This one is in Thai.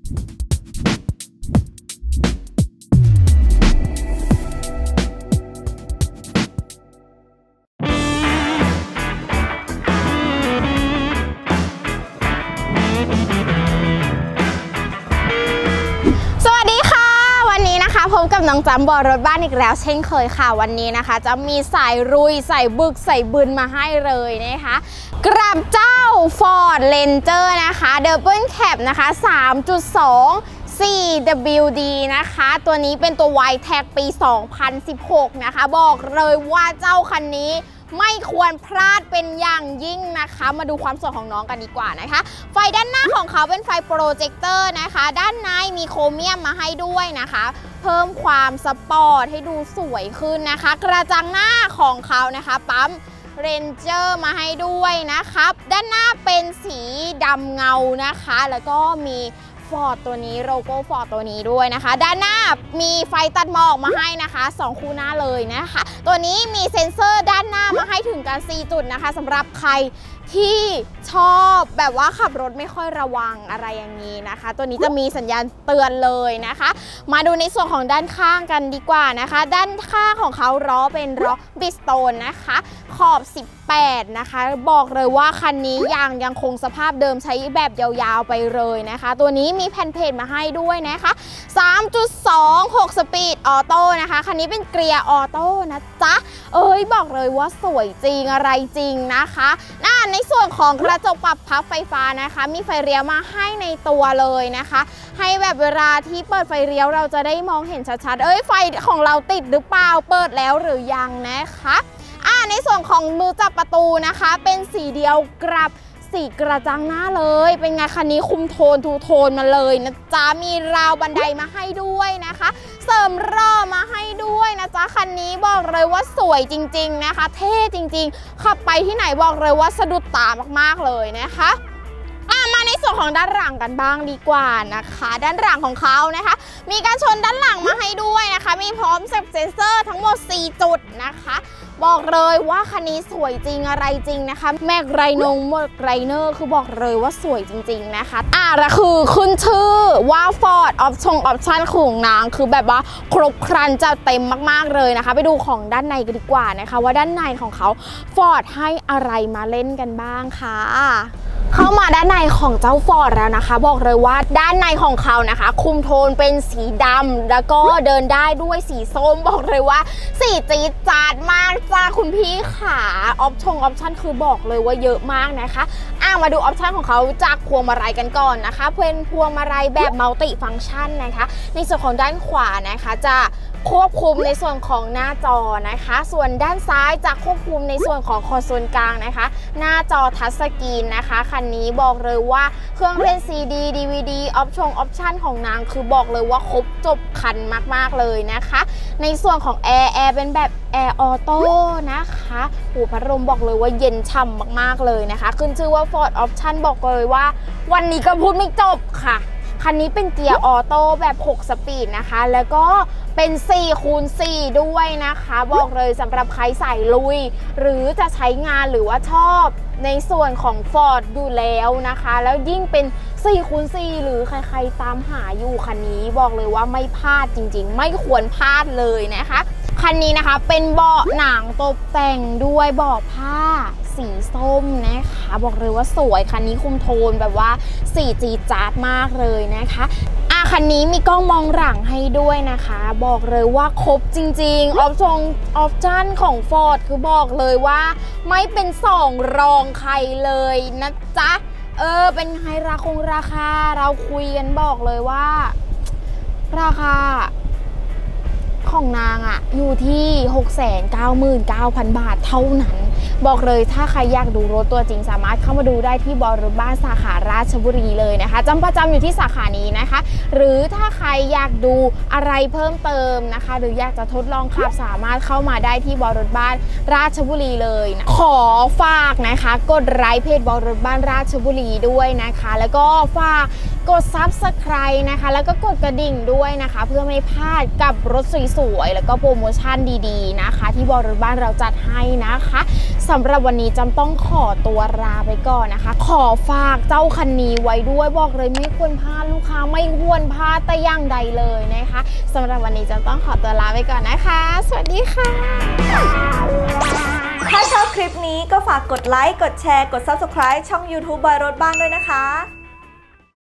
พบกับน้องจำบอรถบ้านอีกแล้วเช่นเคยค่ะวันนี้นะคะจะมีสายรุยใส่บึกใส่บึนมาให้เลยนะคะกับเจ้า Ford Ranger นะคะ Double Cab นะคะ 3.2 4WD นะคะตัวนี้เป็นตัว Y-Tech ปี 2016 นะคะบอกเลยว่าเจ้าคันนี้ไม่ควรพลาดเป็นอย่างยิ่งนะคะมาดูความสวยของน้องกันดีกว่านะคะไฟด้านหน้าของเขาเป็นไฟโปรเจคเตอร์นะคะด้านในมีโครเมียมมาให้ด้วยนะคะเพิ่มความสปอร์ตให้ดูสวยขึ้นนะคะกระจังหน้าของเขานะคะปั๊มเรนเจอร์มาให้ด้วยนะครับด้านหน้าเป็นสีดำเงานะคะแล้วก็มีฟอร์ดตัวนี้โลโก้ฟอร์ดตัวนี้ด้วยนะคะด้านหน้ามีไฟตัดหมอกมาให้นะคะ2คู่หน้าเลยนะคะตัวนี้มีเซ็นเซอร์ด้านหน้ามาให้ถึงกัน4จุดนะคะสำหรับใครที่ชอบแบบว่าขับรถไม่ค่อยระวังอะไรอย่างนี้นะคะตัวนี้จะมีสัญญาณเตือนเลยนะคะมาดูในส่วนของด้านข้างกันดีกว่านะคะด้านข้างของเขาล้อเป็นล้อบิสโตนนะคะขอบ18นะคะบอกเลยว่าคันนี้ยังคงสภาพเดิมใช้แบบยาวๆไปเลยนะคะตัวนี้มีแผ่นเพจมาให้ด้วยนะคะ 3.26 สปีดออโต้นะคะคันนี้เป็นเกียร์ออโต้นะจ๊ะบอกเลยว่าสวยจริงอะไรจริงนะคะในส่วนของกระจกปรับพับไฟฟ้านะคะมีไฟเลี้ยวมาให้ในตัวเลยนะคะให้แบบเวลาที่เปิดไฟเลี้ยวเราจะได้มองเห็นชัดๆไฟของเราติดหรือเปล่าเปิดแล้วหรือยังนะคะในส่วนของมือจับประตูนะคะเป็นสีเดียวกับสีกระจังหน้าเลยเป็นไงคันนี้คุมโทนทูโทนมาเลยนะจ๊ะมีราวบันไดมาให้ด้วยนะคะเสริมล้อมาให้ด้วยนะจ๊ะคันนี้บอกเลยว่าสวยจริงๆนะคะเท่จริงๆขับไปที่ไหนบอกเลยว่าสะดุดตามากๆเลยนะคะมาในส่วนของด้านหลังกันบ้างดีกว่านะคะด้านหลังของเขานะคะมีการชนด้านหลังมาให้ด้วยนะคะมีพร้อมเซ็นเซอร์ทั้งหมด4จุดนะคะบอกเลยว่าคันนี้สวยจริงอะไรจริงนะคะแม็กไรโนหมดไรเนอร์คือบอกเลยว่าสวยจริงๆนะคะแล้วคือขึ้นชื่อว่า Ford ออปชั่นของนางคือแบบว่าครบครันจะเต็มมากๆเลยนะคะไปดูของด้านในกันดีกว่านะคะว่าด้านในของเขา Ford ให้อะไรมาเล่นกันบ้างค่ะเข้ามาด้านในของเจ้า Ford แล้วนะคะบอกเลยว่าด้านในของเขานะคะคุมโทนเป็นสีดำแล้วก็เดินได้ด้วยสีส้มบอกเลยว่าสีจี๊ดจ๊าดมากจ้าคุณพี่ขาออปชั่นคือบอกเลยว่าเยอะมากนะคะมาดูออปชั่นของเขาจากพวงมาลัยกันก่อนนะคะเป็นพวงมาลัยแบบมัลติฟังก์ชันนะคะในส่วนของด้านขวานะคะจะควบคุมในส่วนของหน้าจอนะคะส่วนด้านซ้ายจะควบคุมในส่วนของคอนโซลกลางนะคะหน้าจอทัชสกรีนนะคะคันนี้บอกเลยว่าเครื่องเล่น CD DVD ออปชั่นของนางคือบอกเลยว่าครบจบคันมากๆเลยนะคะในส่วนของแอร์เป็นแบบแอร์ออโต้นะคะพัดลมบอกเลยว่าเย็นฉ่ำมากๆเลยนะคะขึ้นชื่อว่า Ford Option บอกเลยว่าวันนี้ก็พูดไม่จบค่ะคันนี้เป็นเกียร์ออโต้แบบ6สปีดนะคะแล้วก็เป็น4x4ด้วยนะคะบอกเลยสำหรับใครใส่ลุยหรือจะใช้งานหรือว่าชอบในส่วนของ Ford อยู่แล้วนะคะแล้วยิ่งเป็น4x4หรือใครๆตามหาอยู่คันนี้บอกเลยว่าไม่พลาดจริงๆไม่ควรพลาดเลยนะคะคันนี้นะคะเป็นเบาะหนังตกแต่งด้วยเบาะผ้าสีส้มนะคะบอกเลยว่าสวยคันนี้คุมโทนแบบว่าสีจี๊ดจ๊าดมากเลยนะคะคันนี้มีกล้องมองหลังให้ด้วยนะคะบอกเลยว่าครบจริงๆออปชั่นของ Ford คือบอกเลยว่าไม่เป็นสองรองใครเลยนะจ๊ะเป็นไงราคาเราคุยกันบอกเลยว่าราคาของนางอยู่ที่ 699,000 บาทเท่านั้นบอกเลยถ้าใครอยากดูรถตัวจริงสามารถเข้ามาดูได้ที่บอรถบ้านสาขาราชบุรีเลยนะคะประจำอยู่ที่สาขานี้นะคะหรือถ้าใครอยากดูอะไรเพิ่มเติมนะคะหรืออยากจะทดลองขับสามารถเข้ามาได้ที่บอรถบ้านราชบุรีเลยนะขอฝากนะคะกดไลค์เพจบอรถบ้านราชบุรีด้วยนะคะแล้วก็ฝากกด Subscribe นะคะแล้วก็กดกระดิ่งด้วยนะคะเพื่อไม่พลาดกับรถสวยๆแล้วก็โปรโมชั่นดีๆนะคะที่บอรถบ้านเราจัดให้นะคะสำหรับวันนี้จำต้องขอตัวลาไปก่อนนะคะขอฝากเจ้าคันนี้ไว้ด้วยบอกเลยไม่ควรพลาดลูกค้าไม่ควรพลาดแต่อย่างใดเลยนะคะสำหรับวันนี้จำต้องขอตัวลาไปก่อนนะคะสวัสดีค่ะถ้าชอบคลิปนี้ก็ฝากกดไลค์กดแชร์กด Subscribe ช่อง YouTube บอยรถบ้านด้วยนะคะ